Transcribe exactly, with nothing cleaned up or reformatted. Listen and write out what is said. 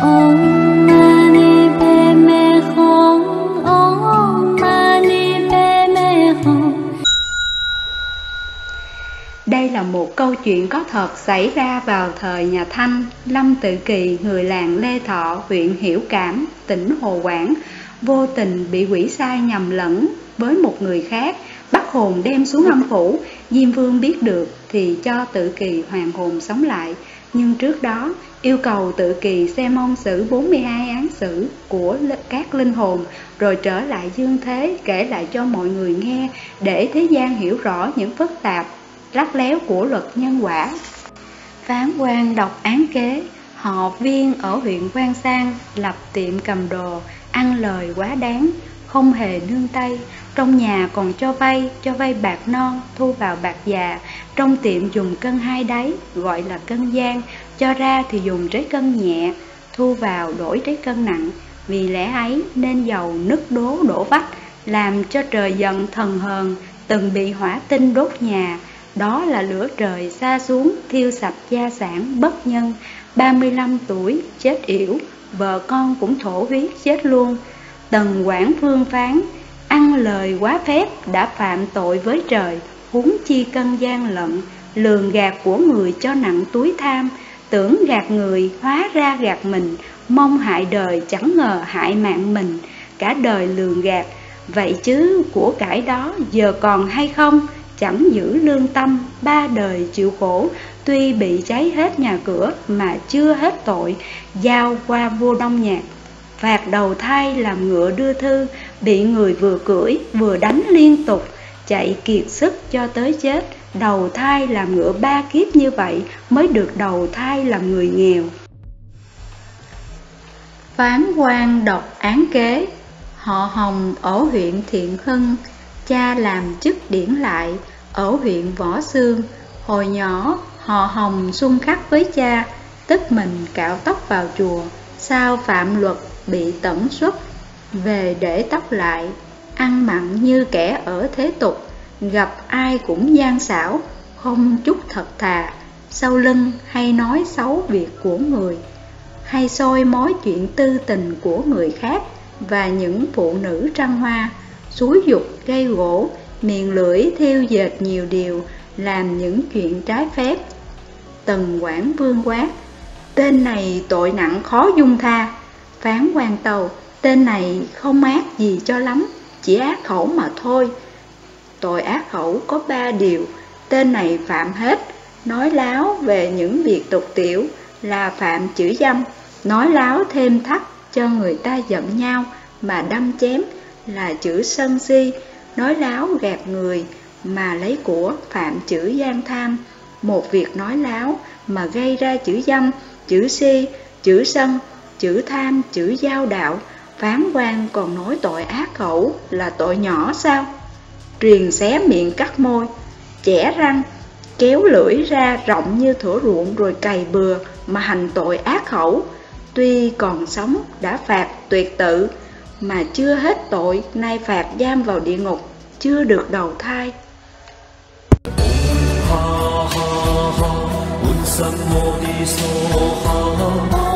Om Mani Padme Hum. Om Mani Padme Hum. Đây là một câu chuyện có thật xảy ra vào thời nhà Thanh. Lâm Tự Kỳ, người làng Lê Thọ, huyện Hiểu Cảm, tỉnh Hồ Quảng, vô tình bị quỷ sai nhầm lẫn với một người khác, bắt hồn đem xuống âm phủ. Diêm Vương biết được thì cho Tự Kỳ hoàn hồn sống lại, nhưng trước đó yêu cầu Tự Kỳ xem ông xử bốn mươi hai án xử của các linh hồn, rồi trở lại dương thế kể lại cho mọi người nghe, để thế gian hiểu rõ những phức tạp rắc léo của luật nhân quả. Phán quan đọc án kế. Họ Viên ở huyện Quan Sang lập tiệm cầm đồ, ăn lời quá đáng, không hề nương tay. Trong nhà còn cho vay, cho vay bạc non, thu vào bạc già. Trong tiệm dùng cân hai đáy, gọi là cân gian, cho ra thì dùng trái cân nhẹ, thu vào đổi trái cân nặng. Vì lẽ ấy nên dầu nứt đố đổ vách, làm cho trời giận thần hờn, từng bị hỏa tinh đốt nhà. Đó là lửa trời sa xuống, thiêu sạch gia sản bất nhân. Ba mươi lăm tuổi chết yểu, vợ con cũng thổ huyết chết luôn. Tần Quảng Vương phán, ăn lời quá phép đã phạm tội với trời, huống chi cân gian lận. Lường gạt của người cho nặng túi tham, tưởng gạt người hóa ra gạt mình. Mong hại đời chẳng ngờ hại mạng mình, cả đời lường gạt. Vậy chứ của cải đó giờ còn hay không? Chẳng giữ lương tâm, ba đời chịu khổ. Tuy bị cháy hết nhà cửa mà chưa hết tội, giao qua vua Đông Nhạc. Phạt đầu thai làm ngựa đưa thư, bị người vừa cưỡi vừa đánh liên tục, chạy kiệt sức cho tới chết. Đầu thai làm ngựa ba kiếp như vậy mới được đầu thai làm người nghèo. Phán quan đọc án kế. Họ Hồng ở huyện Thiện Hưng, cha làm chức điển lại ở huyện Võ Xương. Hồi nhỏ họ Hồng xung khắc với cha, tức mình cạo tóc vào chùa. Sau phạm luật bị tẩn xuất, về để tóc lại, ăn mặn như kẻ ở thế tục. Gặp ai cũng gian xảo, không chút thật thà. Sau lưng hay nói xấu việc của người, hay soi mói chuyện tư tình của người khác và những phụ nữ trăng hoa. Xúi dục gây gỗ, miệng lưỡi thiêu dệt nhiều điều, làm những chuyện trái phép. Tần Quảng Vương quát, tên này tội nặng khó dung tha. Phán quan tâu, tên này không ác gì cho lắm, chỉ ác khẩu mà thôi. Tội ác khẩu có ba điều, tên này phạm hết. Nói láo về những việc tục tiểu là phạm chữ dâm. Nói láo thêm thắt cho người ta giận nhau mà đâm chém là chữ sân si. Nói láo gạt người mà lấy của phạm chữ gian tham. Một việc nói láo mà gây ra chữ dâm, chữ si, chữ sân, chữ tham, chữ giao đạo. Phán quan còn nói tội ác khẩu là tội nhỏ sao? Truyền xé miệng cắt môi, chẻ răng, kéo lưỡi ra rộng như thửa ruộng rồi cày bừa mà hành tội ác khẩu. Tuy còn sống đã phạt tuyệt tự, mà chưa hết tội nay phạt giam vào địa ngục, chưa được đầu thai. Ha ha ha,